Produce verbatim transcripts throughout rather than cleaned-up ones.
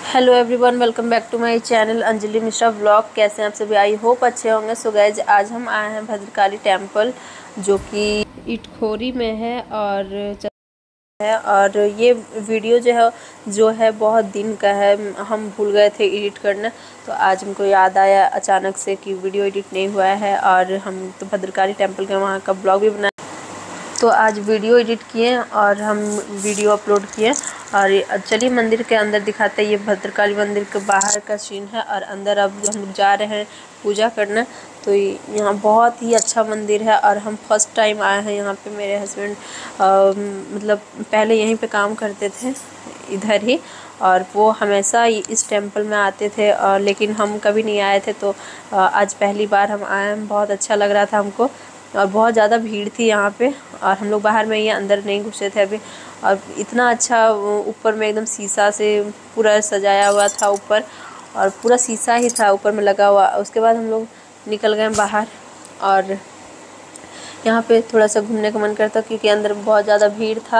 Hello everyone, welcome back to my channel Anjali Mishra vlog. कैसे हैं आप सभी? आई होप अच्छे होंगे। सो गाइज, आज हम आए हैं भद्रकाली टेम्पल, जो कि इटखोरी में है और है और ये वीडियो जो है जो है बहुत दिन का है। हम भूल गए थे एडिट करना, तो आज हमको याद आया अचानक से कि वीडियो एडिट नहीं हुआ है। और हम तो भद्रकाली टेम्पल के वहाँ का ब्लॉग भी बनाए, तो आज वीडियो एडिट किए और हम वीडियो अपलोड किए। और चलिए मंदिर के अंदर दिखाते हैं। ये भद्रकाली मंदिर के बाहर का सीन है और अंदर अब हम लोग जा रहे हैं पूजा करने। तो यहाँ बहुत ही अच्छा मंदिर है और हम फर्स्ट टाइम आए हैं यहाँ पे। मेरे हस्बैंड मतलब पहले यहीं पे काम करते थे इधर ही, और वो हमेशा इस टेम्पल में आते थे, और लेकिन हम कभी नहीं आए थे। तो आज पहली बार हम आए हैं। बहुत अच्छा लग रहा था हमको और बहुत ज़्यादा भीड़ थी यहाँ पे, और हम लोग बाहर में ही, अंदर नहीं घुसे थे अभी। और इतना अच्छा ऊपर में एकदम शीशा से पूरा सजाया हुआ था ऊपर, और पूरा शीशा ही था ऊपर में लगा हुआ। उसके बाद हम लोग निकल गए बाहर, और यहाँ पे थोड़ा सा घूमने का मन करता क्योंकि अंदर बहुत ज़्यादा भीड़ था।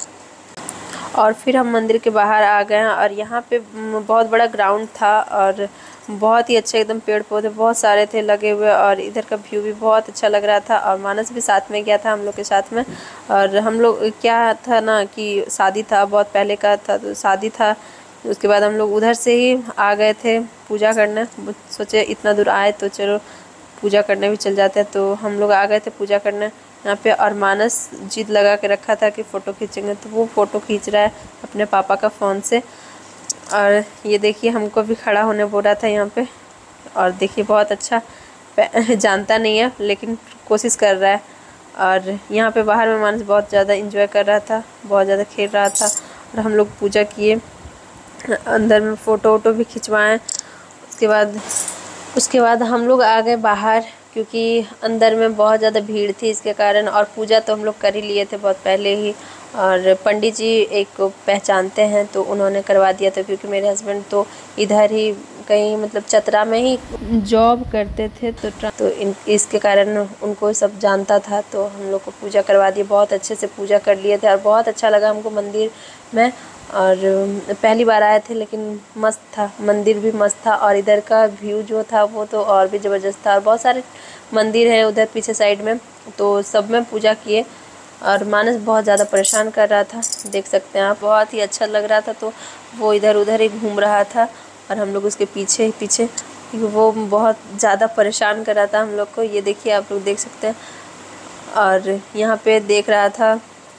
और फिर हम मंदिर के बाहर आ गए, और यहाँ पे बहुत बड़ा ग्राउंड था और बहुत ही अच्छे एकदम पेड़ पौधे बहुत सारे थे लगे हुए, और इधर का व्यू भी बहुत अच्छा लग रहा था। और मानस भी साथ में गया था हम लोग के साथ में। और हम लोग क्या था ना कि शादी था, बहुत पहले का था, तो शादी था। उसके बाद हम लोग उधर से ही आ गए थे पूजा करने। सोचे इतना दूर आए तो चलो पूजा करने भी चल जाते हैं, तो हम लोग आ गए थे पूजा करने यहाँ पे। और मानस जिद लगा के रखा था कि फ़ोटो खींचेंगे, तो वो फ़ोटो खींच रहा है अपने पापा का फ़ोन से। और ये देखिए हमको भी खड़ा होने बोल रहा था यहाँ पे, और देखिए बहुत अच्छा जानता नहीं है लेकिन कोशिश कर रहा है। और यहाँ पे बाहर में मानस बहुत ज़्यादा एंजॉय कर रहा था, बहुत ज़्यादा खेल रहा था। और हम लोग पूजा किए, अंदर में फ़ोटो वोटो भी खिंचवाएँ। उसके बाद उसके बाद हम लोग आ गए बाहर, क्योंकि अंदर में बहुत ज़्यादा भीड़ थी इसके कारण। और पूजा तो हम लोग कर ही लिए थे बहुत पहले ही, और पंडित जी एक पहचानते हैं तो उन्होंने करवा दिया था, क्योंकि मेरे हस्बैंड तो इधर ही कहीं मतलब चतरा में ही जॉब करते थे, तो तो इन इसके कारण उनको सब जानता था। तो हम लोग को पूजा करवा दिए, बहुत अच्छे से पूजा कर लिए थे और बहुत अच्छा लगा हमको मंदिर में। और पहली बार आए थे लेकिन मस्त था, मंदिर भी मस्त था, और इधर का व्यू जो था वो तो और भी ज़बरदस्त था। और बहुत सारे मंदिर हैं उधर पीछे साइड में, तो सब में पूजा किए। और मानस बहुत ज़्यादा परेशान कर रहा था, देख सकते हैं आप, बहुत ही अच्छा लग रहा था। तो वो इधर उधर ही घूम रहा था और हम लोग उसके पीछे ही पीछे, वो बहुत ज़्यादा परेशान कर रहा था हम लोग को। ये देखिए आप लोग देख सकते हैं। और यहाँ पे देख रहा था,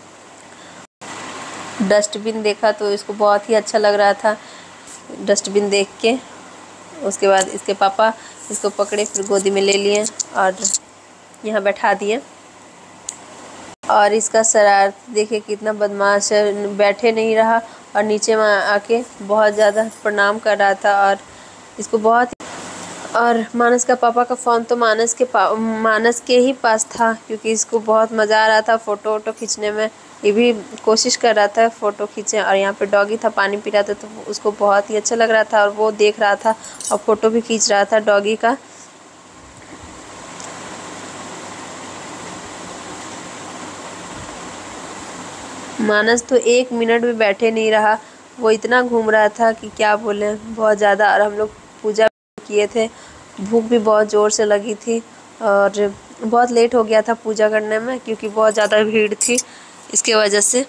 डस्टबिन देखा तो इसको बहुत ही अच्छा लग रहा था डस्टबिन देख के। उसके बाद इसके पापा इसको पकड़े, फिर गोदी में ले लिए और यहाँ बैठा दिए। और इसका शरारत देखिए कितना बदमाश है, बैठे नहीं रहा और नीचे में आके बहुत ज़्यादा प्रणाम कर रहा था। और इसको बहुत, और मानस का पापा का फ़ोन तो मानस के पा मानस के ही पास था, क्योंकि इसको बहुत मज़ा आ रहा था फ़ोटो वोटो खींचने में। ये भी कोशिश कर रहा था फ़ोटो खींचे। और यहाँ पे डॉगी था, पानी पी रहा था, तो उसको बहुत ही अच्छा लग रहा था और वो देख रहा था और फ़ोटो भी खींच रहा था डॉगी का। मानस तो एक मिनट भी बैठे नहीं रहा, वो इतना घूम रहा था कि क्या बोले, बहुत ज़्यादा। और हम लोग पूजा किए थे, भूख भी बहुत ज़ोर से लगी थी और बहुत लेट हो गया था पूजा करने में, क्योंकि बहुत ज़्यादा भीड़ थी। इसके वजह से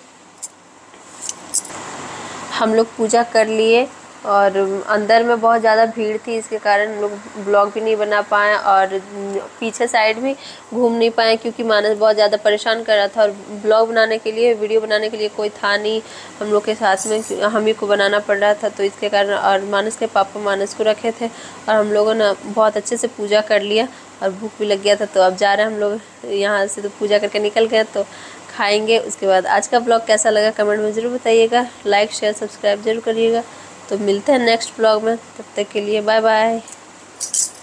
हम लोग पूजा कर लिए, और अंदर में बहुत ज़्यादा भीड़ थी, इसके कारण हम लोग ब्लॉग भी नहीं बना पाए और पीछे साइड भी घूम नहीं पाए, क्योंकि मानस बहुत ज़्यादा परेशान कर रहा था। और ब्लॉग बनाने के लिए, वीडियो बनाने के लिए कोई था नहीं हम लोग के साथ में, हम ही को बनाना पड़ रहा था। तो इसके कारण, और मानस के पापा मानस को रखे थे, और हम लोगों ने बहुत अच्छे से पूजा कर लिया और भूख भी लग गया था। तो अब जा रहे हैं हम लोग यहाँ से, तो पूजा करके निकल गए तो खाएंगे। उसके बाद आज का ब्लॉग कैसा लगा कमेंट में ज़रूर बताइएगा, लाइक शेयर सब्सक्राइब जरूर करिएगा। तो मिलते हैं नेक्स्ट ब्लॉग में, तब तक के लिए बाय बाय।